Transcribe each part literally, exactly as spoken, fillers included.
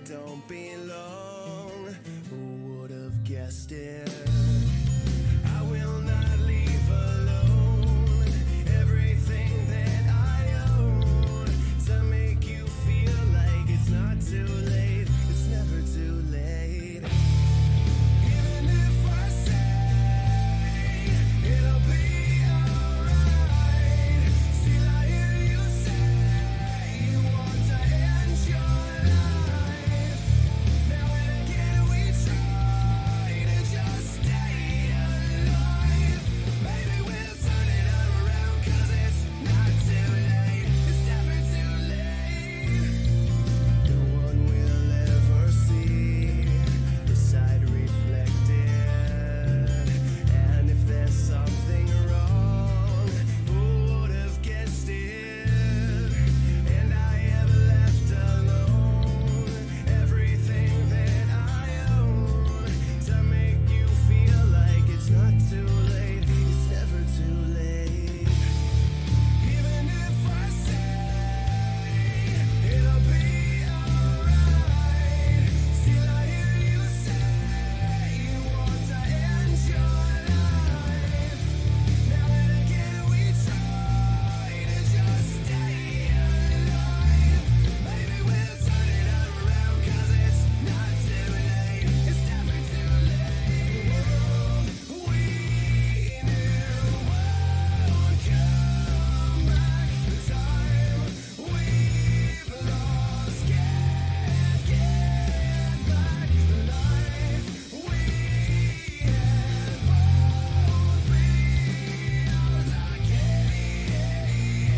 don't belong. Who would have guessed it? I will not leave alone everything that I own to make you feel like it's not too late. It's never too late. Even if I say it'll be alright, still I hear you say you want to end your life. Now and again we try to just stay alive. Maybe we'll turn it around, 'cause it's not too late. It's never too late. No one will ever see the side reflected. And if there's something wrong, who would have guessed it? And I have left alone everything that I own to make you feel like it's not too late. It's never too late. Even if I say it'll be alright, still I hear you say you want to end your life. Now and again we try to just stay alive. Maybe we'll turn it around, 'cause it's not too late. It's never too late. We knew won't come back. The time we've lost can't get back. The life we had won't be ours again.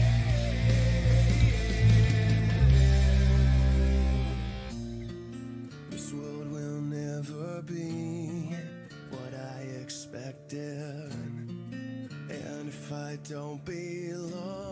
This world will never be what I expected. And if I don't belong,